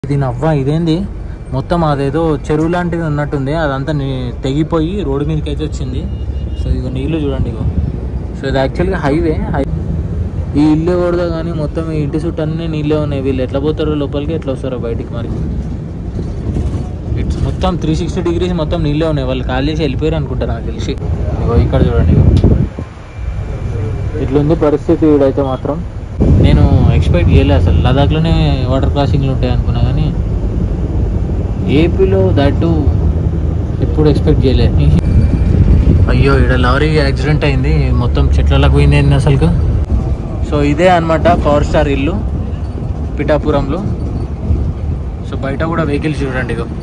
దీని అవ్వ ఇదేంది మొత్తం అదేదో చెరువు లాంటిది ఉన్నట్టుంది, అదంతా తెగిపోయి రోడ్డు మీదకి అయితే వచ్చింది. సో ఇక నీళ్ళు చూడండి ఇగో. సో ఇది యాక్చువల్గా హైవే. ఈ ఇల్లు కూడదా కానీ మొత్తం ఈ ఇంటి చుట్టూ అన్నీ నీళ్ళే ఉన్నాయి. వీళ్ళు ఎట్లా పోతారో లోపలికి, ఎట్లా వస్తారో బయటికి మరి. ఇట్స్ మొత్తం 360 degrees మొత్తం నీళ్ళే ఉన్నాయి. వాళ్ళు ఖాళీ చేసి వెళ్ళిపోయారు అనుకుంటారు నాకు తెలిసి. ఇగో ఇక్కడ చూడండి ఇగో ఇట్లుంది పరిస్థితి. వీడైతే మాత్రం నేను ఎక్స్పెక్ట్ చేయలేదు అసలు. లదాఖ్లోనే వాటర్ క్రాసింగ్లు ఉంటాయి అనుకున్నా కానీ ఏపీలో దట్టు ఎప్పుడు ఎక్స్పెక్ట్ చేయలేదు. అయ్యో ఇక్కడ లారీ యాక్సిడెంట్ అయింది, మొత్తం చెట్లలోకి పోయింది అసలు. సో ఇదే అనమాట పవర్ స్టార్ ఇల్లు పిఠాపురంలో. సో బయట కూడా వెహికల్స్ చూడండి ఇగో,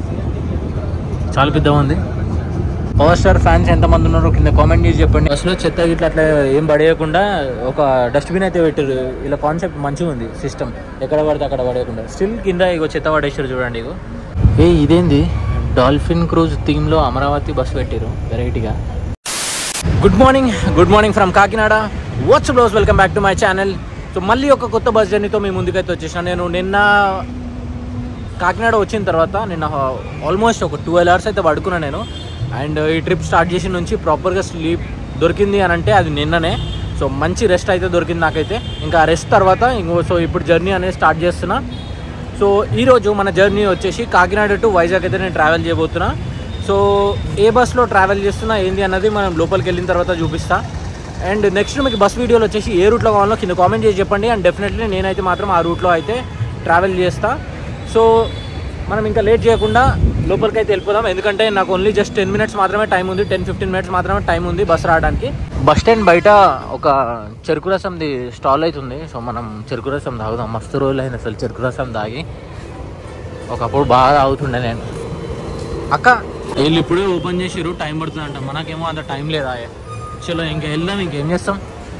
చాలా పెద్దగా ఉంది. పవర్ స్టార్ ఫ్యాన్స్ ఎంతమంది ఉన్నారో కింద కామెంట్ చేసి చెప్పండి. అసలు చెత్త గిట్ల అట్లా ఏం పడేయకుండా ఒక డస్ట్బిన్ అయితే పెట్టారు. ఇలా కాన్సెప్ట్ మంచిగా ఉంది, సిస్టమ్ ఎక్కడ పడితే అక్కడ పడేయకుండా. స్టిల్ కింద ఇగో చెత్త పడేసారు చూడండి ఇగో. ఇదేంది డాల్ఫిన్ క్రూజ్ థీమ్లో అమరావతి బస్ పెట్టారు వెరైటీగా. Good morning from Kakinada. What's up బ్లౌజ్, welcome back to my channel. So మళ్ళీ ఒక కొత్త బస్ జర్నీతో మీ ముందుకైతే వచ్చేసిన. నేను నిన్న కాకినాడ వచ్చిన తర్వాత నిన్న ఆల్మోస్ట్ ఒక 12 hours అయితే పడుకున్నాను నేను. అండ్ ఈ ట్రిప్ స్టార్ట్ చేసిన నుంచి ప్రాపర్గా స్లీప్ దొరికింది అని అంటే అది నిన్ననే. సో మంచి రెస్ట్ అయితే దొరికింది నాకైతే. ఇంకా రెస్ట్ తర్వాత సో ఇప్పుడు జర్నీ అనేది స్టార్ట్ చేస్తున్నా. సో ఈరోజు మన జర్నీ వచ్చేసి కాకినాడ టు వైజాగ్ అయితే నేను ట్రావెల్ చేయబోతున్నా. సో ఏ బస్లో ట్రావెల్ చేస్తున్నా ఏంది అన్నది మనం లోపలికి వెళ్ళిన తర్వాత చూపిస్తా. అండ్ నెక్స్ట్ మీకు బస్ వీడియోలు వచ్చేసి ఏ రూట్లో కావాలో కింద కామెంట్ చేసి చెప్పండి. అండ్ డెఫినెట్లీ నేనైతే మాత్రం ఆ రూట్లో అయితే ట్రావెల్ చేస్తా. సో మనం ఇంకా లేట్ చేయకుండా లోపలికి అయితే వెళ్ళిపోదాం. ఎందుకంటే నాకు ఓన్లీ జస్ట్ 10 minutes మాత్రమే టైం ఉంది, 10-15 minutes మాత్రమే టైం ఉంది బస్ రావడానికి. బస్ స్టాండ్ బయట ఒక చెరుకు రసంది స్టాల్ అవుతుంది. సో మనం చెరుకు రసం తాగుదాం. మస్తు రోజులు అయింది అసలు చెరుకు రసం తాగి. ఒకప్పుడు బాగా తాగుతుండే నేను. అక్క వీళ్ళు ఇప్పుడే ఓపెన్ చేసిర్రు, టైం పడుతుందంట. మనకేమో అంత టైం లేదా. చలో ఇంకా వెళ్దాం. ఇంకేం చేస్తాం.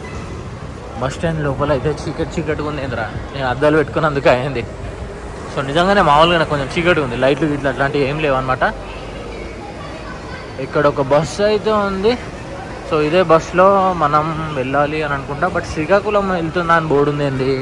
బస్ స్టాండ్ లోపల అయితే చీకటిగా ఉంది. ఏంద్రా నేను అద్దాలు పెట్టుకున్నందుకు అయింది. సో నిజంగానే మామూలుగా కొంచెం చీకటి ఉంది, లైట్లు ఇట్లా అట్లాంటివి ఏం లేవు అనమాట. ఇక్కడ ఒక బస్సు అయితే ఉంది. సో ఇదే బస్సులో మనం వెళ్ళాలి అని అనుకుంటా. బట్ శ్రీకాకుళం వెళ్తుందా అని బోర్డు ఉంది. ఏంది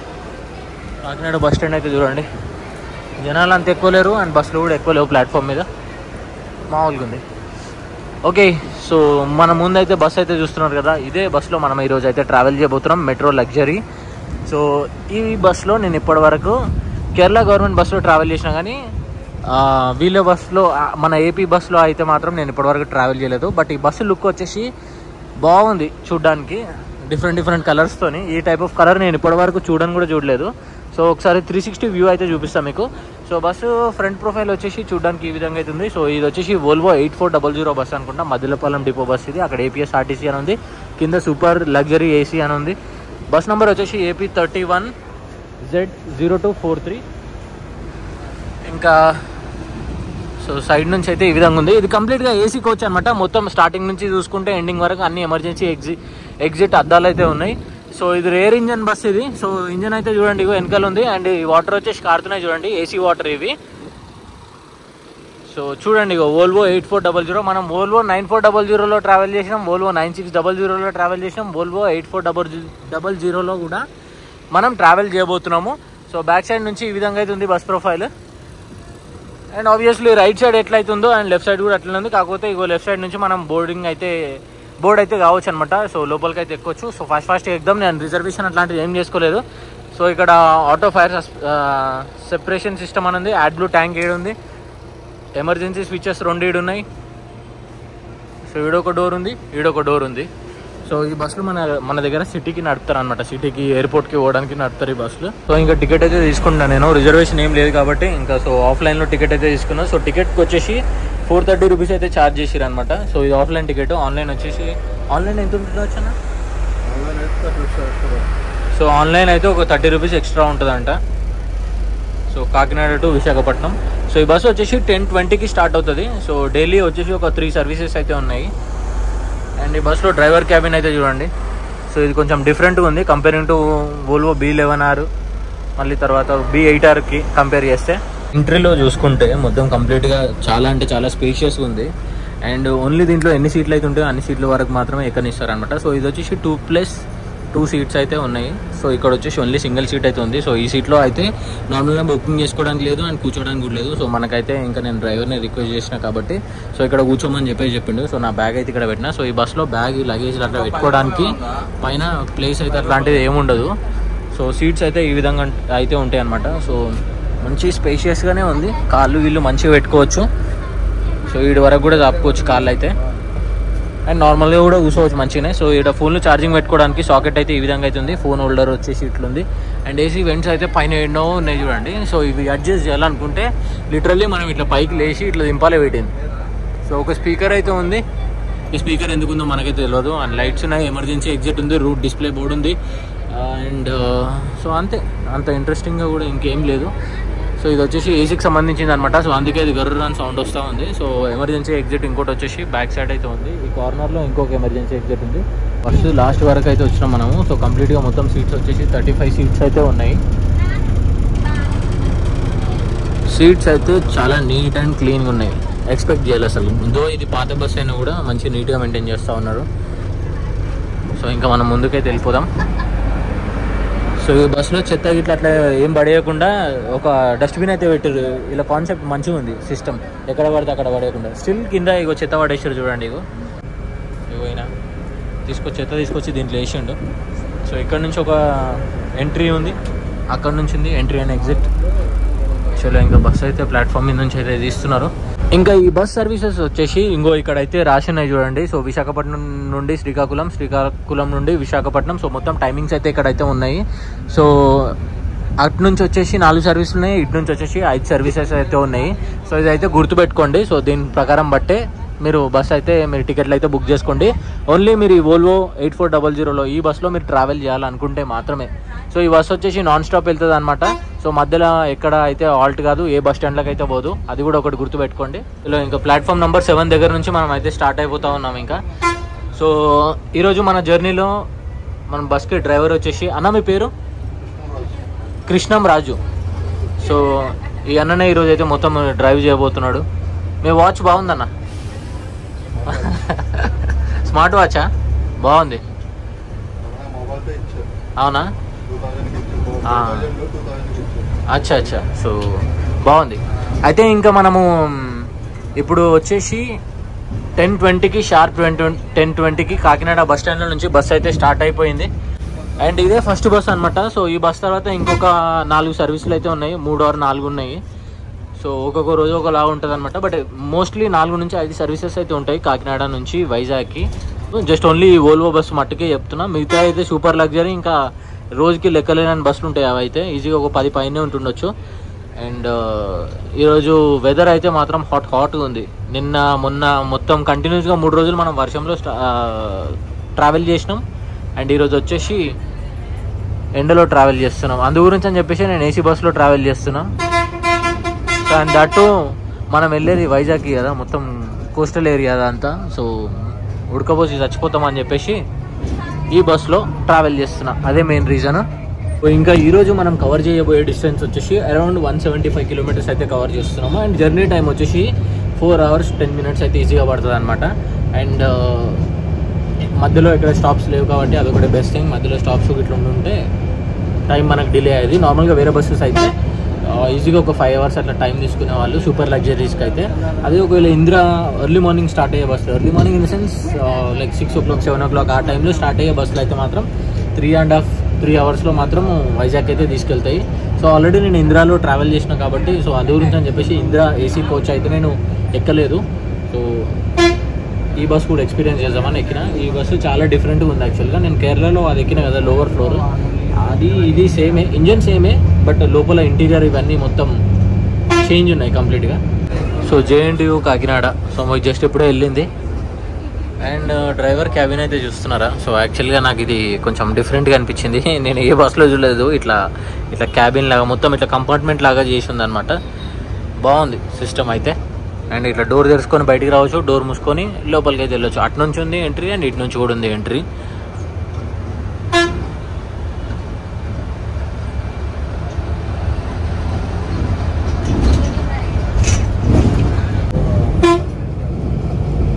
కాకినాడ బస్ స్టాండ్ అయితే చూడండి, జనాలు అంత ఎక్కువ లేరు అండ్ బస్సులు కూడా ఎక్కువ లేవు ప్లాట్ఫామ్ మీద, మామూలుగా ఉంది. ఓకే, సో మన ముందైతే బస్సు అయితే చూస్తున్నారు కదా, ఇదే బస్సులో మనం ఈరోజు అయితే ట్రావెల్ చేయబోతున్నాం, మెట్రో లగ్జరీ. సో ఈ బస్సులో నేను ఇప్పటి వరకు కేరళ గవర్నమెంట్ బస్సులో ట్రావెల్ చేసినా కానీ వీళ్ళ బస్సులో మన ఏపీ బస్సులో అయితే మాత్రం నేను ఇప్పటివరకు ట్రావెల్ చేయలేదు. బట్ ఈ బస్సు లుక్ వచ్చేసి బాగుంది చూడడానికి, డిఫరెంట్ కలర్స్తోని. ఈ టైప్ ఆఫ్ కలర్ నేను ఇప్పటివరకు చూడలేదు. సో ఒకసారి 360 వ్యూ అయితే చూపిస్తాను మీకు. సో బస్సు ఫ్రంట్ ప్రొఫైల్ వచ్చేసి చూడడానికి ఈ విధంగా అయితే ఉంది. సో ఇది వచ్చేసి వోల్వో 8400 బస్ అనుకుంటా, మదిలపాలెం డిపో బస్ ఇది. అక్కడ APSRTC అని ఉంది, కింద సూపర్ లగ్జరీ AC అని ఉంది. బస్ నెంబర్ వచ్చేసి AP31Z0243. ఇంకా సో సైడ్ నుంచి అయితే ఈ విధంగా ఉంది. ఇది కంప్లీట్గా AC కోచ్ అనమాట. మొత్తం స్టార్టింగ్ నుంచి చూసుకుంటే ఎండింగ్ వరకు అన్ని ఎమర్జెన్సీ ఎగ్జిట్ అద్దాలు అయితే ఉన్నాయి. సో ఇది రేర్ ఇంజన్ బస్ ఇది. సో ఇంజన్ అయితే చూడండి ఇగో వెనకాల ఉంది. అండ్ ఈ వాటర్ వచ్చేసి కారుతున్నాయి చూడండి, AC వాటర్ ఇవి. సో చూడండి ఇగో వోల్వో 8400. మనం వోల్వో 9400లో ట్రావెల్ చేసినాం, వోల్వో 9600లో ట్రావెల్ చేసినాం, వోల్వో 8400లో కూడా మనం ట్రావెల్ చేయబోతున్నాము. సో బ్యాక్ సైడ్ నుంచి ఈ విధంగా అయితే ఉంది bus profile. And obviously right side ఎట్లయితుందో అండ్ లెఫ్ట్ సైడ్ కూడా అట్లనే ఉంది. కాకపోతే ఇగో లెఫ్ట్ సైడ్ నుంచి మనం బోర్డ్ అయితే కావచ్చు అనమాట. సో లోపలికి అయితే ఎక్కొచ్చు. So fast ఎగ్దాం. నేను రిజర్వేషన్ అట్లాంటిది ఏం చేసుకోలేదు. సో ఇక్కడ ఆటో ఫైర్ సెపరేషన్ సిస్టమ్ అని ఉంది, యాడ్ బ్లూ ట్యాంక్ ఏడు ఉంది, ఎమర్జెన్సీ స్విచెస్ 2 ఉన్నాయి. సో ఈడొక డోర్ ఉంది. సో ఈ బస్సులు మన దగ్గర సిటీకి నడుపుతారు అనమాట, సిటీకి ఎయిర్పోర్ట్కి పోవడానికి నడుపుతారు ఈ బస్సులు. సో ఇంకా టికెట్ అయితే తీసుకున్నాను నేను, రిజర్వేషన్ ఏం లేదు కాబట్టి. ఇంకా సో ఆఫ్లైన్లో టికెట్ అయితే తీసుకున్నాను. సో టికెట్కి వచ్చేసి 430 రూపీస్ అయితే ఛార్జ్ చేసిరు అనమాట. సో ఇది ఆఫ్లైన్ టికెట్. ఆన్లైన్ వచ్చేసి ఎంత ఉంటుందో వచ్చానా, సో ఆన్లైన్ అయితే ఒక 30 రూపీస్ ఎక్స్ట్రా ఉంటుందంట. So Kakinada to Visakhapatnam. So ఈ బస్సు వచ్చేసి 10:20కి స్టార్ట్ అవుతుంది. సో డైలీ వచ్చేసి ఒక 3 సర్వీసెస్ అయితే ఉన్నాయి. అండ్ ఈ బస్సులో డ్రైవర్ క్యాబిన్ అయితే చూడండి. సో ఇది కొంచెం డిఫరెంట్గా ఉంది కంపేరింగ్ టు వోల్వో B11R, మళ్ళీ తర్వాత B8Rకి కంపేర్ చేస్తే. ఎంట్రీలో చూసుకుంటే మొత్తం కంప్లీట్గా చాలా స్పేషియస్గా ఉంది. అండ్ ఓన్లీ దీంట్లో ఎన్ని సీట్లు అయితే ఉంటాయో అన్ని సీట్ల వరకు మాత్రమే ఎక్కనిస్తారు అనమాట. సో ఇది వచ్చేసి 2+2 2 సీట్స్ అయితే ఉన్నాయి. సో ఇక్కడ వచ్చేసి ఓన్లీ సింగిల్ సీట్ అయితే ఉంది. సో ఈ సీట్లో అయితే నార్మల్గా బుకింగ్ చేసుకోవడానికి లేదు అండ్ కూర్చోడానికి కూడా లేదు. సో మనకైతే ఇంకా నేను డ్రైవర్ని రిక్వెస్ట్ చేసిన కాబట్టి సో ఇక్కడ కూర్చోమని చెప్పిండు. సో నా బ్యాగ్ అయితే ఇక్కడ పెట్టినా. సో ఈ బస్సులో బ్యాగ్ లగేజ్ అట్లా పెట్టుకోవడానికి పైన ప్లేస్ అయితే అట్లాంటిది ఏముండదు. సో సీట్స్ అయితే ఈ విధంగా అయితే ఉంటాయి అన్నమాట. సో మంచి స్పేషియస్గానే ఉంది. కాళ్ళు వీళ్ళు మంచిగా పెట్టుకోవచ్చు. సో వీడి వరకు కూడా దాపుకోవచ్చు కాళ్ళు అయితే. అండ్ నార్మల్గా కూడా కూర్చోవచ్చు మంచిగానే. సో ఇక్కడ ఫోన్లో ఛార్జింగ్ పెట్టుకోవడానికి సాకెట్ అయితే ఈ విధంగా అయితే ఉంది. ఫోన్ హోల్డర్ వచ్చేసి ఇట్లుంది. అండ్ ఏసీ వెంట్స్ అయితే పైన ఎన్నో ఉన్నాయి చూడండి. సో ఇవి అడ్జస్ట్ చేయాలనుకుంటే లిటరల్లీ మనం ఇట్లా పైకి లేచి ఇట్లా దింపాలి పెట్టింది. సో ఒక స్పీకర్ అయితే ఉంది. ఈ స్పీకర్ ఎందుకు ఉందో మనకైతే తెలియదు. అండ్ లైట్స్ ఉన్నాయి, ఎమర్జెన్సీ ఎగ్జిట్ ఉంది, రూట్ డిస్ప్లే బోర్డు ఉంది. అండ్ సో అంతే, అంత ఇంట్రెస్టింగ్గా కూడా ఇంకేం లేదు. సో ఇది వచ్చేసి ఏసీకి సంబంధించింది అనమాట. సో అందుకే ఇది గర్ర అని సౌండ్ వస్తూ ఉంది. సో ఎమర్జెన్సీ ఎగ్జిట్ ఇంకోటి వచ్చేసి బ్యాక్ సైడ్ అయితే ఉంది. ఈ కార్నర్లో ఇంకొక ఎమర్జెన్సీ ఎగ్జిట్ ఉంది. ఫస్ట్ లాస్ట్ వరకు అయితే వచ్చినాం మనము. సో కంప్లీట్గా మొత్తం సీట్స్ వచ్చేసి 35 సీట్స్ అయితే ఉన్నాయి. సీట్స్ అయితే చాలా నీట్ అండ్ క్లీన్గా ఉన్నాయి. ఎక్స్పెక్ట్ చేయాలి అసలు. దో ఇది పాత బస్ అయినా కూడా మంచి నీట్గా మెయింటైన్ చేస్తూ ఉన్నారు. సో ఇంకా మనం ముందుకైతే వెళ్ళిపోదాం. సో ఈ బస్సులో చెత్త గిట్ల అట్లా ఏం పడేయకుండా ఒక డస్ట్బిన్ అయితే పెట్టారు. ఇలా కాన్సెప్ట్ మంచిగా ఉంది. సిస్టమ్ ఎక్కడ పడితే అక్కడ పడేయకుండా స్టిల్ కింద ఇగో చెత్త పడేసారు చూడండి. ఇగోయినా చెత్త తీసుకొచ్చి దీంట్లో వేసిండు. సో ఇక్కడ నుంచి ఒక ఎంట్రీ ఉంది, అక్కడ నుంచి ఉంది ఎంట్రీ అండ్ ఎగ్జిట్. చలో ఇంకా బస్సు అయితే ప్లాట్ఫామ్ మీద నుంచి అయితే తీస్తున్నారు. ఇంకా ఈ బస్ సర్వీసెస్ వచ్చేసి ఇంకో ఇక్కడ అయితే రాసి ఉన్నాయి చూడండి. సో విశాఖపట్నం నుండి శ్రీకాకుళం, శ్రీకాకుళం నుండి విశాఖపట్నం. సో మొత్తం టైమింగ్స్ అయితే ఇక్కడైతే ఉన్నాయి. సో అటు నుంచి వచ్చేసి 4 సర్వీసులు ఉన్నాయి, ఇటు నుంచి వచ్చేసి 5 సర్వీసెస్ అయితే ఉన్నాయి. సో ఇదైతే గుర్తుపెట్టుకోండి. సో దీని ప్రకారం బట్టే మీరు బస్ అయితే మీరు టికెట్లు అయితే బుక్ చేసుకోండి. ఓన్లీ మీరు ఈ వోల్వో 8400లో ఈ బస్సులో మీరు ట్రావెల్ చేయాలనుకుంటే మాత్రమే. సో ఈ బస్ వచ్చేసి నాన్ స్టాప్ వెళ్తుంది అనమాట. సో మధ్యలో ఎక్కడ అయితే ఆల్ట్ కాదు, ఏ బస్ స్టాండ్లకు అయితే పోదు. అది కూడా ఒకటి గుర్తుపెట్టుకోండి. ఇలా ఇంకా ప్లాట్ఫామ్ నెంబర్ 7 దగ్గర నుంచి మనం అయితే స్టార్ట్ అయిపోతూ ఉన్నాం ఇంకా. సో ఈరోజు మన జర్నీలో మన బస్కి డ్రైవర్ వచ్చేసి అన్న మీ పేరు కృష్ణం రాజు. సో ఈ అన్ననే ఈరోజు అయితే మొత్తం డ్రైవ్ చేయబోతున్నాడు. మీ వాచ్ బాగుందన్న, స్మార్ట్ వాచా? బాగుంది. అవునా? అచ్చా అచ్చా. సో బాగుంది. అయితే ఇంకా మనము ఇప్పుడు వచ్చేసి 10:20కి షార్ప్ 10:20కి కాకినాడ బస్ స్టాండ్లో నుంచి బస్ అయితే స్టార్ట్ అయిపోయింది. అండ్ ఇదే ఫస్ట్ బస్ అనమాట. సో ఈ బస్ తర్వాత ఇంకొక 4 సర్వీసులు అయితే ఉన్నాయి, 3 or 4 ఉన్నాయి. సో ఒక్కొక్క రోజు ఒకలా ఉంటుంది అనమాట. బట్ మోస్ట్లీ 4 నుంచి 5 సర్వీసెస్ అయితే ఉంటాయి కాకినాడ నుంచి వైజాగ్కి. జస్ట్ ఓన్లీ వోల్వో బస్సు మట్టుకే చెప్తున్నా. మిగతా అయితే సూపర్ లగ్జరీ ఇంకా రోజుకి లెక్కలేని బస్సులు ఉంటాయి. అవి అయితే ఈజీగా ఒక 10 పైనే ఉంటుండొచ్చు. అండ్ ఈరోజు వెదర్ అయితే మాత్రం హాట్గా ఉంది. నిన్న మొన్న మొత్తం కంటిన్యూస్గా 3 రోజులు మనం వర్షంలో ట్రావెల్ చేసినాం. అండ్ ఈరోజు వచ్చేసి ఎండలో ట్రావెల్ చేస్తున్నాం. అందు గురించి అని చెప్పేసి నేను ఏసీ బస్సులో ట్రావెల్ చేస్తున్నాను. అండ్ దట్టు మనం వెళ్ళేది వైజాగ్కి కదా, మొత్తం కోస్టల్ ఏరియా అదంతా. సో ఉడకపోసి చచ్చిపోతామని చెప్పేసి ఈ బస్లో ట్రావెల్ చేస్తున్నా. అదే మెయిన్ రీజన్. ఇంకా ఈరోజు మనం కవర్ చేయబోయే డిస్టెన్స్ వచ్చేసి అరౌండ్ 175 కిలోమీటర్స్ అయితే కవర్ చేస్తున్నాము. అండ్ జర్నీ టైం వచ్చేసి 4 hours 10 minutes అయితే ఈజీగా పడుతుంది అనమాట. అండ్ మధ్యలో ఇక్కడ స్టాప్స్ లేవు కాబట్టి అదొకటి బెస్ట్ థింగ్. మధ్యలో స్టాప్స్ ఇట్లా ఉంటుంటే టైం మనకు డిలే అయ్యేది. నార్మల్గా వేరే బస్సెస్ అయితే ఈజీగా ఒక 5 hours అట్లా టైం తీసుకునే వాళ్ళు సూపర్ లగ్జరీస్కి అయితే. అదే ఒకవేళ ఇందిరా ఎర్లీ మార్నింగ్ స్టార్ట్ అయ్యే బస్సులు, early morning in the sense like 6 o'clock 7 o'clock ఆ టైంలో స్టార్ట్ అయ్యే బస్సులు అయితే మాత్రం 3 hours మాత్రం వైజాగ్ అయితే తీసుకెళ్తాయి. సో ఆల్రెడీ నేను ఇందిరాలో ట్రావెల్ చేసిన కాబట్టి సో అది గురించి అని చెప్పేసి ఇందిరా ఏసీ కోచ్ అయితే నేను ఎక్కలేదు. సో ఈ బస్ కూడా ఎక్స్పీరియన్స్ చేద్దామని ఎక్కిన. ఈ బస్సు చాలా డిఫరెంట్గా ఉంది యాక్చువల్గా. నేను కేరళలో అది ఎక్కిన కదా, లోవర్ ఫ్లోర్. అది ఇది సేమే, ఇంజన్ సేమే, బట్ లోపల ఇంటీరియర్ ఇవన్నీ మొత్తం చేంజ్ ఉన్నాయి కంప్లీట్గా. So JNTU Kakinada. సో మాకు జస్ట్ ఇప్పుడే వెళ్ళింది. అండ్ డ్రైవర్ క్యాబిన్ అయితే చూస్తున్నారా. సో యాక్చువల్గా నాకు ఇది కొంచెం డిఫరెంట్గా అనిపించింది. నేను ఏ బస్సులో చూడలేదు. ఇట్లా క్యాబిన్ లాగా మొత్తం ఇట్లా కంపార్ట్మెంట్ లాగా చేసి ఉందన్నమాట. బాగుంది సిస్టమ్ అయితే. అండ్ ఇట్లా డోర్ తెరుచుకొని బయటికి రావచ్చు, డోర్ మూసుకొని లోపలికి అయితే వెళ్ళొచ్చు. అటు నుంచి ఉంది ఎంట్రీ అండ్ ఇటు నుంచి కూడా ఉంది ఎంట్రీ.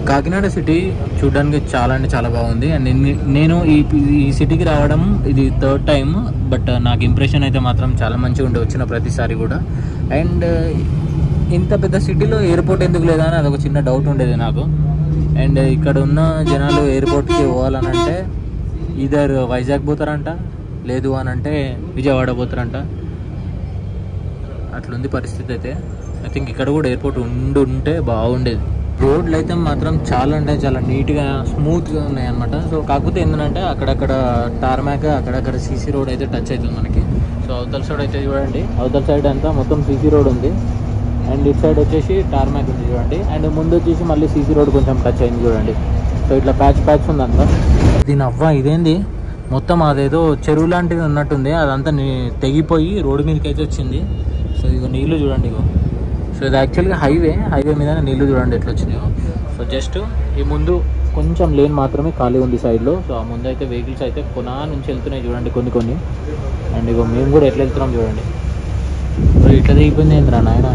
కాకినాడ సిటీ చూడడానికి చాలా అంటే చాలా బాగుంది. అండ్ నేను ఈ సిటీకి రావడం ఇది 3rd టైం. బట్ నాకు ఇంప్రెషన్ అయితే మాత్రం చాలా మంచిగా ఉండే వచ్చిన ప్రతిసారి కూడా. అండ్ ఇంత పెద్ద సిటీలో ఎయిర్పోర్ట్ ఎందుకు లేదా అని అదొక చిన్న డౌట్ ఉండేది నాకు. అండ్ ఇక్కడ ఉన్న జనాలు ఎయిర్పోర్ట్కి పోవాలనంటే ఈధర్ వైజాగ్ పోతారంట, లేదు అని అంటే విజయవాడ పోతారంట. అట్లుంది పరిస్థితి అయితే. ఐ థింక్ ఇక్కడ కూడా ఎయిర్పోర్ట్ ఉంటే బాగుండేది. రోడ్లు అయితే మాత్రం చాలా అంటే చాలా నీట్గా స్మూత్గా ఉన్నాయి అనమాట. సో కాకపోతే ఏంటంటే అక్కడక్కడ టార్మాక్, అక్కడక్కడ సీసీ రోడ్ అయితే టచ్ అవుతుంది మనకి. సో అవతల సైడ్ అయితే చూడండి, అవతల సైడ్ అంతా మొత్తం సీసీ రోడ్ ఉంది. అండ్ ఇటు సైడ్ వచ్చేసి టార్మాక్ ఉంది చూడండి. అండ్ ముందు వచ్చేసి మళ్ళీ సీసీ రోడ్ కొంచెం టచ్ అయింది చూడండి. సో ఇట్లా ప్యాచ్ ఉందంతా. దీని ఇదేంది మొత్తం అదేదో చెరువు లాంటిది ఉన్నట్టుంది. అదంతా తెగిపోయి రోడ్డు మీదకి అయితే వచ్చింది. సో ఇగో నీళ్ళు చూడండి ఇగో. సో ఇది యాక్చువల్గా హైవే మీద నీళ్ళు చూడండి ఎట్లా వచ్చినాయో. సో జస్ట్ ఈ ముందు కొంచెం లేన్ మాత్రమే ఖాళీ ఉంది సైడ్లో. సో ఆ ముందు అయితే వెహికల్స్ అయితే కొనా నుంచి వెళ్తున్నాయి చూడండి కొన్ని. అండ్ ఇగో మేము కూడా ఎట్లా వెళ్తున్నాం చూడండి. సో ఇట్లా దిగిపోయింది ఏంద్రా నాయన.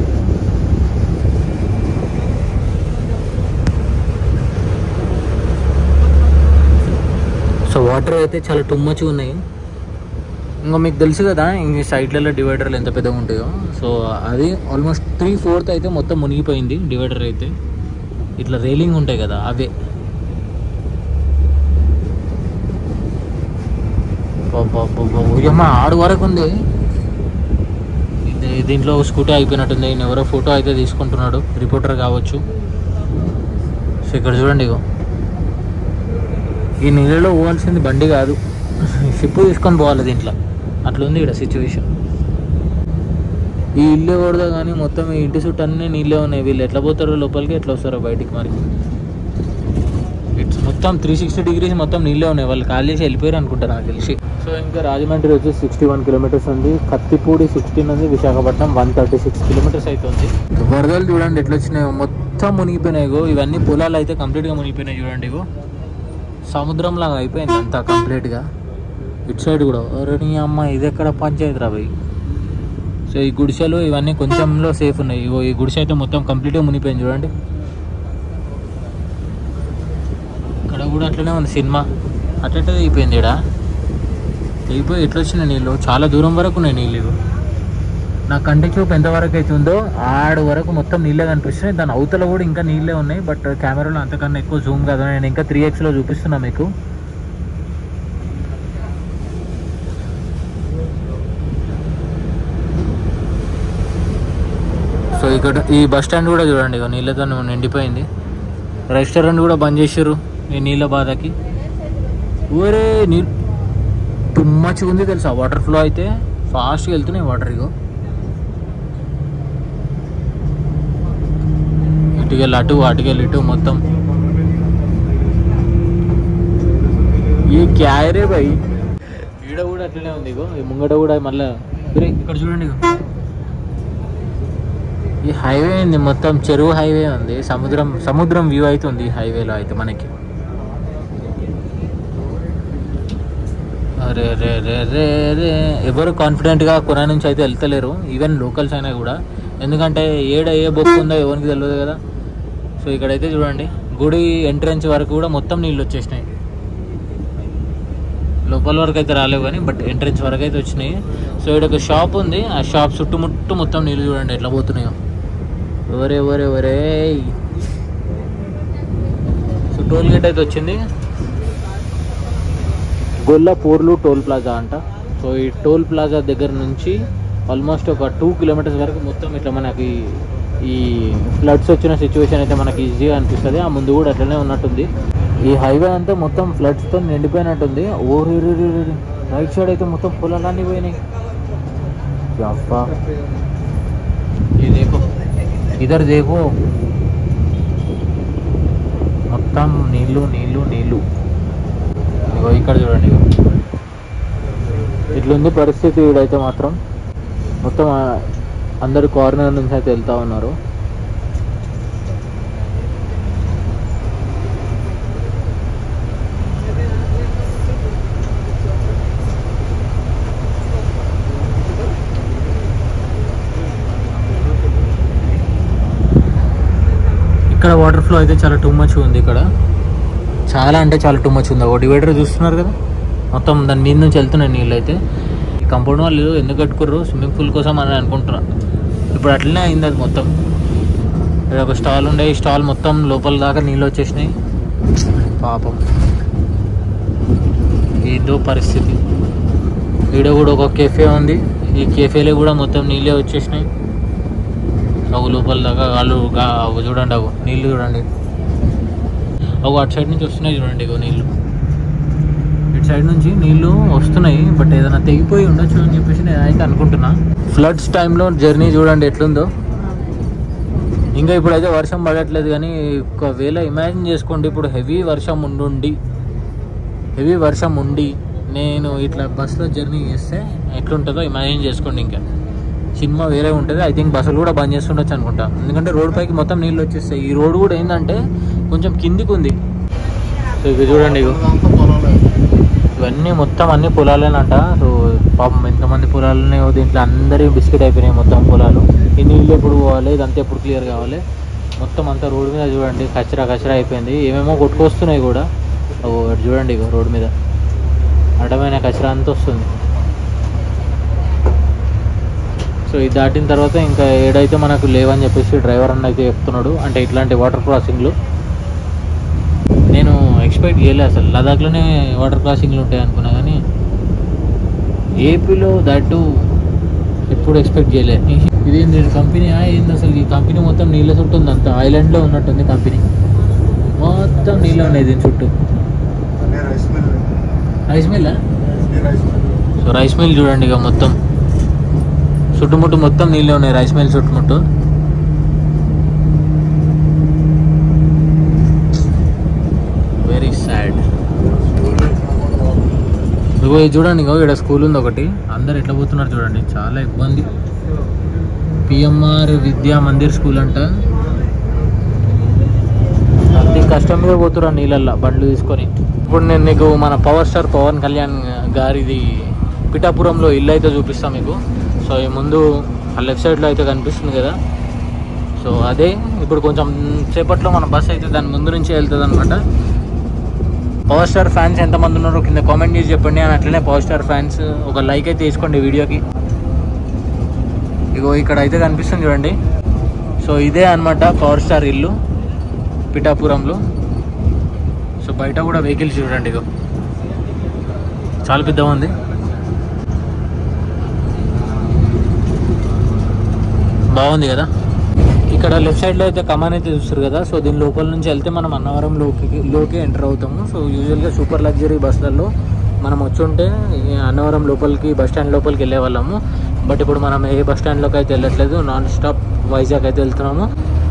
సో వాటర్ అయితే చాలా టుమ్మచ్గా ఉన్నాయి. ఇంకా మీకు తెలుసు కదా ఇంక సైడ్లలో డివైడర్లు ఎంత పెద్దగా ఉంటాయో. సో అది ఆల్మోస్ట్ 3/4 అయితే మొత్తం మునిగిపోయింది డివైడర్ అయితే. ఇట్లా రైలింగ్ ఉంటాయి కదా అవే. ఆడు వరకు ఉంది. దీంట్లో స్కూటీ అయిపోయినట్టుంది. ఎవరో ఫోటో అయితే తీసుకుంటున్నాడు, రిపోర్టర్ కావచ్చు. సో ఇక్కడ చూడండి ఇగో, ఈ నీళ్ళలో పోవాల్సింది బండి కాదు, షిప్ తీసుకొని పోవాలి దీంట్లో. అట్లుంది ఇక్కడ సిచ్యువేషన్. ఈ ఇల్లు కూడదా కానీ మొత్తం ఈ ఇంటి చుట్టూ అన్నీ నీళ్ళే ఉన్నాయి. వీళ్ళు ఎట్లా పోతారో లోపలికి, ఎట్లా వస్తారో బయటికి మరి. ఇట్స్ మొత్తం 360 degrees మొత్తం నీళ్ళే ఉన్నాయి. వాళ్ళు కాల్ చేసి వెళ్ళిపోయారు అనుకుంటారు నాకు తెలిసి. సో ఇంకా రాజమండ్రి వచ్చేసి 61 kilometers ఉంది, కత్తిపూడి 16 ఉంది, విశాఖపట్నం 136 kilometers అయితే ఉంది. వరదలు చూడండి ఎట్లా వచ్చినాయో, మొత్తం మునిగిపోయినాయిగో. ఇవన్నీ పొలాలు అయితే కంప్లీట్గా మునిగిపోయినాయి చూడండి. ఇగో సముద్రం లాగా అయిపోయింది అంతా కంప్లీట్గా. ఇటు సైడ్ కూడా నీ అమ్మ ఇది ఎక్కడ పంచాయతీ రా భయ్. సో ఈ గుడిసెలు ఇవన్నీ కొంచెంలో సేఫ్ ఉన్నాయి. ఇగో ఈ గుడిసె అయితే మొత్తం కంప్లీట్గా మునిగిపోయింది చూడండి. ఇక్కడ కూడా అట్లనే ఉంది సినిమా, అట్లట్టే అయిపోయింది. ఇక్కడ అయిపోయి ఎట్లా వచ్చినాయి నీళ్ళు, చాలా దూరం వరకు ఉన్నాయి నీళ్ళు. నా కంటి చూపు ఎంతవరకు అయితే ఉందో ఆడు వరకు మొత్తం నీళ్ళే కనిపిస్తున్నాయి. దాని అవతల కూడా ఇంకా నీళ్ళే ఉన్నాయి. బట్ కెమెరాలో అంతకన్నా ఎక్కువ జూమ్ కాదు, నేను ఇంకా 3xలో చూపిస్తున్నా మీకు. సో ఇక్కడ ఈ బస్ స్టాండ్ కూడా చూడండి ఇక నీళ్ళతో నిండిపోయింది. రెస్టారెంట్ కూడా బంద్ చేసారు ఈ నీళ్ళ బాధకి. ఊరే నీళ్ళు తుమ్మచ్చిగా ఉంది తెలుసా. వాటర్ ఫ్లో అయితే ఫాస్ట్గా వెళ్తున్నాయి వాటర్. ఇగో ఇటుకెళ్ళి అటు, అటుకెళ్ళి ఇటు మొత్తం. ఈ క్యారే భయ్. ఈడ కూడా అట్లనే ఉంది. ఇగో ఈ ముంగట కూడా మళ్ళీ ఇక్కడ చూడండి. ఇగో ఈ హైవే ఉంది మొత్తం చెరువు హైవే ఉంది. సముద్రం వ్యూ అయితే ఉంది హైవేలో అయితే మనకి. అరే రే రే రే రే ఎవరు కాన్ఫిడెంట్గా కొనా నుంచి అయితే వెళ్తలేరు, ఈవెన్ లోకల్స్ అయినా కూడా. ఎందుకంటే ఏ బొక్కు ఉందో ఎవరికి తెలియదు కదా. సో ఇక్కడైతే చూడండి గుడి ఎంట్రన్స్ వరకు కూడా మొత్తం నీళ్ళు వచ్చేసినాయి. లోపల వరకు అయితే రాలేవు కానీ బట్ ఎంట్రన్స్ వరకు అయితే వచ్చినాయి. సో ఇక్కడ ఒక షాప్ ఉంది, ఆ షాప్ చుట్టుముట్టు మొత్తం నీళ్ళు చూడండి ఎట్లా పోతున్నాయో. ఎవరే సో టోల్ గేట్ అయితే వచ్చింది, గొల్లపూర్లు టోల్ ప్లాజా అంట. సో ఈ టోల్ ప్లాజా దగ్గర నుంచి ఆల్మోస్ట్ ఒక 2 kilometers వరకు మొత్తం ఇట్లా మనకి ఈ ఫ్లడ్స్ వచ్చిన సిచ్యువేషన్ అయితే మనకి ఈజీగా అనిపిస్తుంది. ఆ ముందు కూడా అట్లనే ఉన్నట్టుంది. ఈ హైవే అంతా మొత్తం ఫ్లడ్స్తో నిండిపోయినట్టుంది. ఓరి రైట్ సైడ్ అయితే మొత్తం పొలాలన్నీ పోయినాయి. అబ్బా ఇదర్ దేకో మొత్తం నీళ్ళు. ఇగో ఇక్కడ చూడండి, ఇట్లుంది పరిస్థితి. వీడైతే మాత్రం మొత్తం అందరు కార్నర్ నుంచి అయితే వెళ్తూ ఉన్నారు. ఇక్కడ వాటర్ ఫ్లో అయితే చాలా టూ మచ్ ఉంది ఇక్కడ, చాలా అంటే చాలా టూ మచ్ ఉంది. ఒక డివైడర్ చూస్తున్నారు కదా, మొత్తం దాని మీద నుంచి వెళ్తున్నాయి నీళ్ళు. అయితే ఈ కంపౌండ్ వాళ్ళు ఎందుకు కట్టుకుర్రు, స్విమ్మింగ్ పూల్ కోసం అని అనుకుంటున్నారు. ఇప్పుడు అట్లనే అయింది అది మొత్తం. ఇది ఒక స్టాల్ ఉండే, ఈ స్టాల్ మొత్తం లోపల దాకా నీళ్ళు వచ్చేసినాయి. పాపం ఏదో పరిస్థితి. ఈడ కూడా ఒక కెఫే ఉంది, ఈ కెఫేలో కూడా మొత్తం నీళ్ళే వచ్చేసినాయి. అవు లోపల దాకా వాళ్ళు చూడండి, అవు నీళ్ళు చూడండి, అవు అటు సైడ్ నుంచి వస్తున్నాయి చూడండి. ఇగో నీళ్ళు ఇటు సైడ్ నుంచి నీళ్ళు వస్తున్నాయి, బట్ ఏదైనా తెగిపోయి ఉండొచ్చు అని చెప్పేసి నేను అయితే అనుకుంటున్నా. ఫ్లడ్స్ టైంలో జర్నీ చూడండి ఎట్లుందో. ఇంకా ఇప్పుడైతే వర్షం పడట్లేదు, కానీ ఒకవేళ ఇమాజిన్ చేసుకోండి, ఇప్పుడు హెవీ వర్షం ఉండి నేను ఇట్లా బస్సులో జర్నీ చేస్తే ఎట్లుంటుందో ఇమాజిన్ చేసుకోండి. ఇంకా సినిమా వేరే ఉంటుంది. ఐ థింక్ బస్సులు కూడా బంద్ చేస్తుండొచ్చు అనుకుంటా, ఎందుకంటే రోడ్ పైకి మొత్తం నీళ్ళు వచ్చేస్తాయి. ఈ రోడ్ కూడా ఏంటంటే కొంచెం కిందికి ఉంది. సో ఇవి చూడండి, ఇవన్నీ మొత్తం అన్ని పొలాలేనంట. సో పాపం ఎంతమంది పొలాలనే దీంట్లో అందరి బిస్కెట్ అయిపోయినాయి మొత్తం పొలాలు. ఈ నీళ్ళు ఎప్పుడు పోవాలి, ఇదంతా ఎప్పుడు క్లియర్ కావాలి. మొత్తం అంతా రోడ్ మీద చూడండి కచరా అయిపోయింది. ఏమేమో కొట్టుకొస్తున్నాయి కూడా. చూడండి ఇక రోడ్ మీద అడ్డమైన కచరా అంతా వస్తుంది. సో ఇది దాటిన తర్వాత ఇంకా ఏడైతే మనకు లేవని చెప్పేసి డ్రైవర్ అన్న అయితే చెప్తున్నాడు. అంటే ఇట్లాంటి వాటర్ క్రాసింగ్లు నేను ఎక్స్పెక్ట్ చేయలేదు అసలు. లదాఖ్లోనే వాటర్ క్రాసింగ్లు ఉంటాయి అనుకున్నా, కానీ ఏపీలో దట్టు ఎప్పుడు ఎక్స్పెక్ట్ చేయలేదు. ఇదేంటి కంపెనీ ఏంది అసలు? ఈ కంపెనీ మొత్తం నీళ్ళ చుట్టూ ఉంది, అంత ఐలాండ్లో ఉన్నట్టుంది కంపెనీ. మొత్తం నీళ్ళు ఉన్నాయి దీని చుట్టూ. Rice mill. So rice mill చూడండి, ఇక మొత్తం చుట్టుముట్టు మొత్తం నీళ్ళే ఉన్నాయి రైస్ మిల్ చుట్టుముట్టు. Very sad. ఇగో ఇది చూడండి, ఇగో ఇక్కడ స్కూల్ ఉంది ఒకటి. అందరు ఎట్లా పోతున్నారు చూడండి, చాలా ఇబ్బంది. పిఎంఆర్ విద్యా మందిర్ స్కూల్ అంట. అంత కష్టం మీద పోతున్నారు నీళ్ళల్లో బండ్లు తీసుకొని. ఇప్పుడు నేను నీకు మన పవర్ స్టార్ పవన్ కళ్యాణ్ గారిది పిఠాపురంలో ఇల్లు అయితే చూపిస్తాను మీకు. సో ఈ ముందు ఆ లెఫ్ట్ సైడ్లో అయితే కనిపిస్తుంది కదా, సో అదే. ఇప్పుడు కొంచెం సేపట్లో మన బస్ అయితే దాని ముందు నుంచి వెళ్తుంది అనమాట. పవర్ స్టార్ ఫ్యాన్స్ ఎంతమంది ఉన్నారో కింద కామెంట్ చేసి చెప్పండి. అని అట్లనే పవర్ స్టార్ ఫ్యాన్స్ ఒక లైక్ అయితే తీసుకోండి వీడియోకి. ఇగో ఇక్కడ అయితే కనిపిస్తుంది చూడండి. సో ఇదే అనమాట పవర్ స్టార్ ఇల్లు పిఠాపురంలో. సో బయట కూడా వెహికల్స్ చూడండి, ఇగో చాలా పెద్దగా ఉంది. బాగుంది కదా. ఇక్కడ లెఫ్ట్ సైడ్లో అయితే కమాన్ అయితే చూస్తారు కదా. సో దీని లోపల నుంచి వెళ్తే మనం అన్నవరంలోకి ఎంటర్ అవుతాము. సో యూజువల్గా సూపర్ లగ్జరీ బస్సులలో మనం వచ్చుంటే అన్నవరం లోపలికి బస్ స్టాండ్ లోపలికి వెళ్ళే వాళ్ళము. బట్ ఇప్పుడు మనం ఏ బస్ స్టాండ్లోకి అయితే వెళ్ళట్లేదు, నాన్ స్టాప్ వైజాగ్ అయితే వెళ్తున్నాము.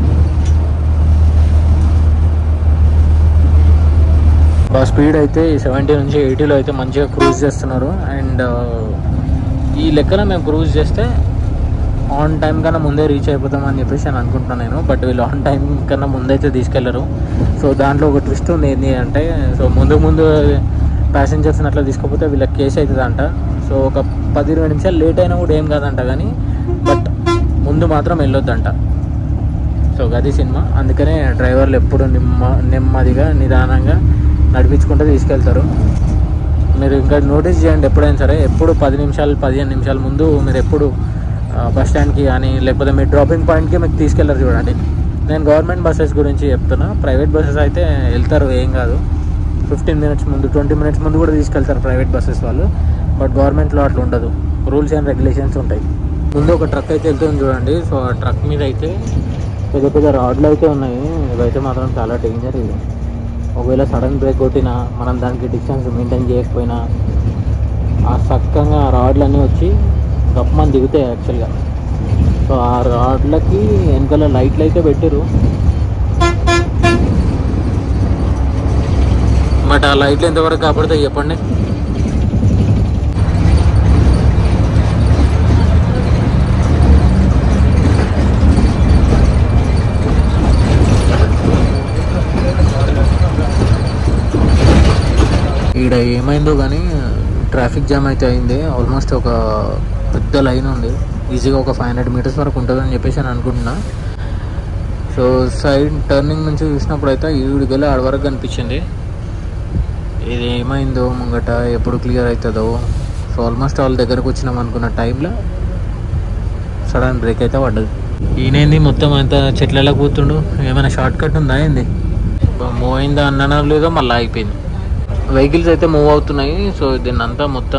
స్పీడ్ అయితే 70 నుంచి 80లో అయితే మంచిగా క్రూజ్ చేస్తున్నారు. అండ్ ఈ లెక్కన మేము క్రూజ్ చేస్తే ఆన్ టైం కన్నా ముందే రీచ్ అయిపోతామని చెప్పేసి నేను అనుకుంటున్నాను నేను. బట్ వీళ్ళు ఆన్ టైం కన్నా ముందైతే తీసుకెళ్లరు. సో దాంట్లో ఒక ట్విస్ట్ ఉంది. ఏంటి అంటే, సో ముందు ప్యాసింజర్స్ని అట్లా తీసుకోకపోతే వీళ్ళకి కేసు అవుతుంది అంట. సో ఒక 10-20 నిమిషాలు లేట్ అయినా కూడా ఏం కాదంట, కానీ బట్ ముందు మాత్రం వెళ్ళొద్దంట. సో గది సినిమా. అందుకనే డ్రైవర్లు ఎప్పుడు నెమ్మదిగా నిదానంగా నడిపించుకుంటూ తీసుకెళ్తారు. మీరు ఇంకా నోటీస్ చేయండి ఎప్పుడైనా సరే, ఎప్పుడు 10 నిమిషాలు 15 నిమిషాల ముందు మీరు ఎప్పుడు బస్ స్టాండ్కి కానీ లేకపోతే మీ డ్రాపింగ్ పాయింట్కి మీకు తీసుకెళ్లారు చూడండి. నేను గవర్నమెంట్ బస్సెస్ గురించి చెప్తున్నా. ప్రైవేట్ బస్సెస్ అయితే వెళ్తారు, ఏం కాదు. 15 మినిట్స్ ముందు 20 మినిట్స్ ముందు కూడా తీసుకెళ్తారు ప్రైవేట్ బస్సెస్ వాళ్ళు. బట్ గవర్నమెంట్లో అట్లా ఉండదు, రూల్స్ అండ్ రెగ్యులేషన్స్ ఉంటాయి. ముందు ఒక ట్రక్ అయితే వెళ్తుంది చూడండి. సో ఆ ట్రక్ మీద అయితే పెద్ద రాడ్లు అయితే ఉన్నాయి. ఇవైతే మాత్రం చాలా డేంజర్. ఇది ఒకవేళ సడన్ బ్రేక్ కొట్టినా మనం దానికి డిస్టెన్స్ మెయింటైన్ చేయకపోయినా ఆ చక్కగా ఆ రాడ్లన్నీ వచ్చి గప్పమని దిగుతాయి యాక్చువల్గా. సో ఆ రాడ్లకి వెనకాల లైట్లు అయితే పెట్టారు, బట్ ఆ లైట్లు ఎంతవరకు కాపాడుతాయి చెప్పండి. ఇక్కడ ఏమైందో కానీ ట్రాఫిక్ జామ్ అయితే అయింది. ఆల్మోస్ట్ ఒక పెద్ద లైన్ ఉంది, ఈజీగా ఒక 500 మీటర్స్ వరకు ఉంటుందని చెప్పేసి నేను అనుకుంటున్నా. సో సైడ్ టర్నింగ్ నుంచి చూసినప్పుడు అయితే ఈవిడికెళ్ళి ఆడ వరకు కనిపించింది. ఇది ఏమైందో ముంగట ఎప్పుడు క్లియర్ అవుతుందో. సో ఆల్మోస్ట్ వాళ్ళ దగ్గరకు వచ్చినాం అనుకున్న టైంలో సడన్ బ్రేక్ అయితే పడ్డది. ఈయనేంది మొత్తం అంత చెట్లలో కూతుండు, ఏమైనా షార్ట్ కట్ ఉందా ఏంది? మూవ్ అయిందా అన్నా లేదో మళ్ళీ ఆగిపోయింది. వెహికల్స్ అయితే మూవ్ అవుతున్నాయి. సో దీన్ని అంతా మొత్తం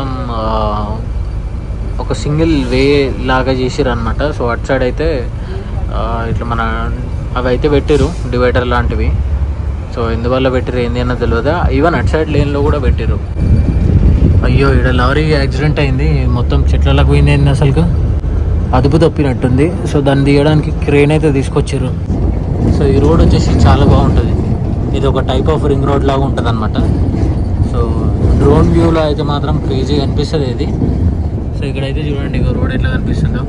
ఒక సింగిల్ వే లాగా చేసిరు అనమాట. సో అటు సైడ్ అయితే ఇట్లా మన అవి అయితే పెట్టిరు డివైడర్ లాంటివి. సో ఎందువల్ల పెట్టిరు ఏంది అన్నది తెలియదా. ఈవెన్ అటు సైడ్ లేన్లో కూడా పెట్టిరు. అయ్యో ఇక్కడ లారీ యాక్సిడెంట్ అయింది, మొత్తం చెట్లకు పోయింది అసలుకు. అదుపు తప్పినట్టుంది. సో దాన్ని తీయడానికి క్రేన్ అయితే తీసుకొచ్చారు. సో ఈ రోడ్ వచ్చేసి చాలా బాగుంటుంది. ఇది ఒక టైప్ ఆఫ్ రింగ్ రోడ్ లాగా ఉంటుంది అనమాట. సో డ్రోన్ వ్యూలో అయితే మాత్రం క్రేజీగా అనిపిస్తుంది ఇది. సో ఇక్కడైతే చూడండి ఇక రోడ్ ఎట్లా కనిపిస్తుందో.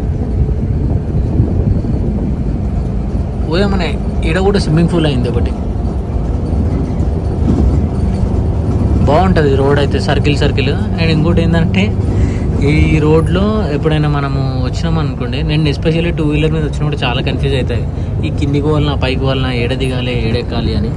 ఓయమనే ఈడ కూడా స్విమ్మింగ్ పూల్ అయింది ఒకటి. బాగుంటుంది రోడ్ అయితే, సర్కిల్ సర్కిల్. అండ్ ఇంకోటి ఏంటంటే ఈ రోడ్లో ఎప్పుడైనా మనము వచ్చినాం అనుకోండి, నేను ఎస్పెషల్లీ 2 వీలర్ మీద వచ్చినప్పుడు చాలా కన్ఫ్యూజ్ అవుతాయి. ఈ కిందికి పోవాలన్నా పైకి పోవాలన్నా ఏడ దిగాలి ఏడెక్కాలి అని.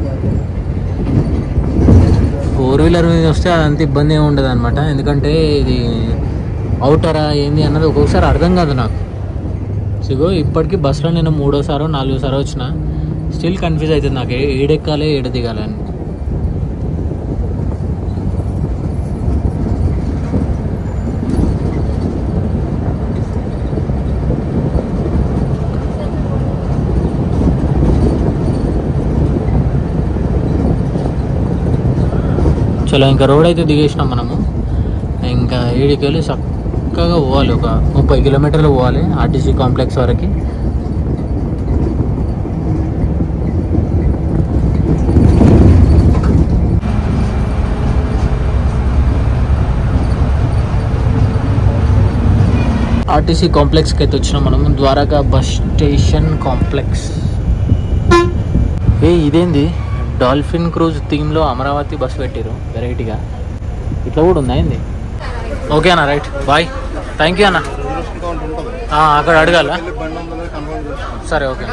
4 వీలర్ మీద వస్తే అదంత ఇబ్బంది ఏమి ఉండదు అనమాట. ఎందుకంటే ఇది అవుటరా ఏంది అన్నది ఒక్కొక్కసారి అర్థం కాదు నాకు. సిగో ఇప్పటికీ బస్సులో నేను 3వ సారో 4వ సారో వచ్చిన, స్టిల్ కన్ఫ్యూజ్ అవుతుంది నాకు ఏడెక్కాలి ఏడ దిగాలి అని. చలో ఇంకా రోడ్ అయితే దిగేసినాం మనము. ఇంకా ఏడికి వెళ్ళి చక్కగా పోవాలి, ఒక 30 కిలోమీటర్లు పోవాలి ఆర్టీసీ కాంప్లెక్స్ వరకు. ఆర్టీసీ కాంప్లెక్స్కి అయితే వచ్చినాం మనము, ద్వారకా బస్ స్టేషన్ కాంప్లెక్స్. ఇదేంది డాల్ఫిన్ క్రూజ్ థీమ్లో అమరావతి బస్ పెట్టారు వెరైటీగా. ఇట్లా కూడా ఉందా ఏంది? ఓకే అన్న, రైట్, బాయ్, థ్యాంక్ యూ అన్న. అక్కడ అడగాల, సరే ఓకే.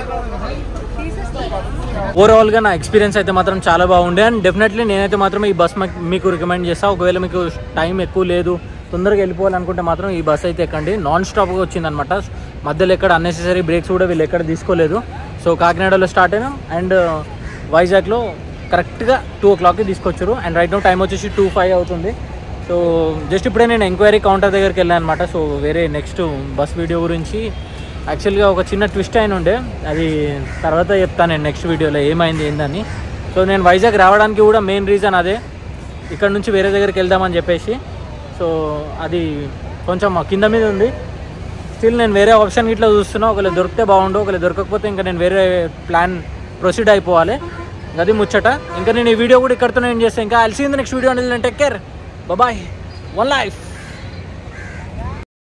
ఓవరాల్గా నా ఎక్స్పీరియన్స్ అయితే మాత్రం చాలా బాగుండే. అండ్ డెఫినెట్లీ నేనైతే మాత్రం ఈ బస్ మీకు రికమెండ్ చేస్తాను. ఒకవేళ మీకు టైం ఎక్కువ లేదు, తొందరగా వెళ్ళిపోవాలనుకుంటే మాత్రం ఈ బస్ అయితే ఎక్కండి. నాన్ స్టాప్గా వచ్చిందనమాట. మధ్యలో ఎక్కడ అన్నెసెసరీ బ్రేక్స్ కూడా వీళ్ళు ఎక్కడ తీసుకోలేదు. సో కాకినాడలో స్టార్ట్ అయినాం అండ్ వైజాగ్లో కరెక్ట్గా 2 o'clockకి తీసుకొచ్చారు. అండ్ రైట్ నో టైం వచ్చేసి 2:05 అవుతుంది. సో జస్ట్ ఇప్పుడే నేను ఎంక్వైరీ కౌంటర్ దగ్గరికి వెళ్ళాను అనమాట. సో వేరే నెక్స్ట్ బస్ వీడియో గురించి యాక్చువల్గా ఒక చిన్న ట్విస్ట్ అయిన ఉండే, అది తర్వాత చెప్తాను నేను నెక్స్ట్ వీడియోలో ఏమైంది ఏందని. సో నేను వైజాగ్ రావడానికి కూడా మెయిన్ రీజన్ అదే, ఇక్కడ నుంచి వేరే దగ్గరికి వెళ్దామని చెప్పేసి. సో అది కొంచెం కింద మీద ఉంది. స్టిల్ నేను వేరే ఆప్షన్ ఇట్లా చూస్తున్నా, ఒకవేళ దొరికితే బాగుండు, ఒకవేళ దొరకకపోతే ఇంకా నేను వేరే ప్లాన్ ప్రొసీడ్ అయిపోవాలి. అది ముచ్చట. ఇంకా నేను ఈ వీడియో కూడా ఇక్కడితో నేను చేస్తాను. ఇంకా I'll see in the next video. Until then take care, bye, one life.